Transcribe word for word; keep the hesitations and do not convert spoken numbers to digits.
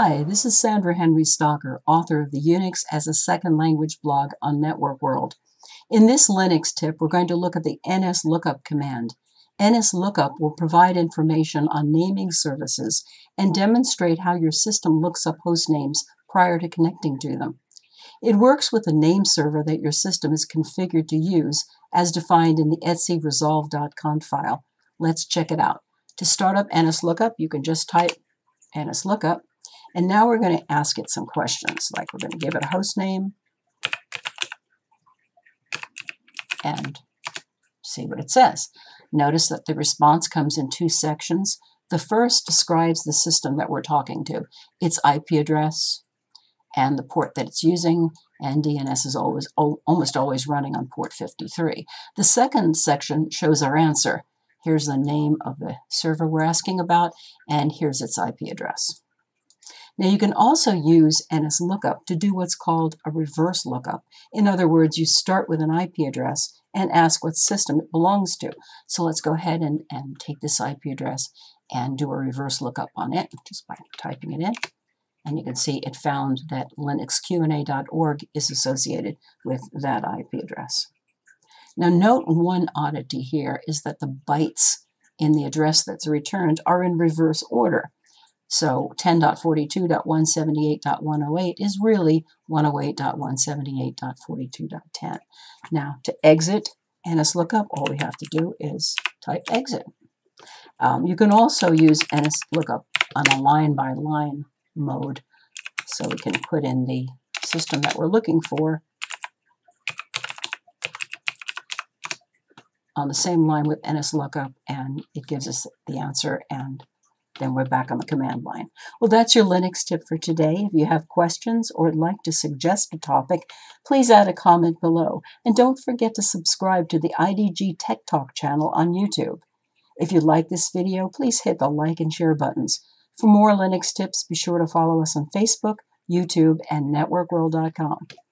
Hi, this is Sandra Henry Stocker, author of the Unix as a Second Language blog on Network World. In this Linux tip, we're going to look at the nslookup command. nslookup will provide information on naming services and demonstrate how your system looks up host names prior to connecting to them. It works with the name server that your system is configured to use, as defined in the etc resolve dot conf file. Let's check it out. To start up nslookup, you can just type nslookup. And now we're going to ask it some questions, like we're going to give it a host name and see what it says. Notice that the response comes in two sections. The first describes the system that we're talking to, its I P address and the port that it's using, and D N S is always almost always running on port fifty-three. The second section shows our answer. Here's the name of the server we're asking about, and here's its I P address. Now you can also use nslookup to do what's called a reverse lookup. In other words, you start with an I P address and ask what system it belongs to. So let's go ahead and, and take this I P address and do a reverse lookup on it just by typing it in. And you can see it found that linux q and a dot org is associated with that I P address. Now note one oddity here is that the bytes in the address that's returned are in reverse order. So ten dot forty-two dot one seventy-eight dot one oh eight is really one oh eight dot one seventy-eight dot forty-two dot ten. Now to exit nslookup, all we have to do is type exit. Um, you can also use nslookup on a line-by-line mode. So we can put in the system that we're looking for on the same line with nslookup, and it gives us the answer, and then we're back on the command line. Well, that's your Linux tip for today. If you have questions or would like to suggest a topic, please add a comment below. And don't forget to subscribe to the I D G Tech Talk channel on YouTube. If you like this video, please hit the like and share buttons. For more Linux tips, be sure to follow us on Facebook, YouTube, and network world dot com.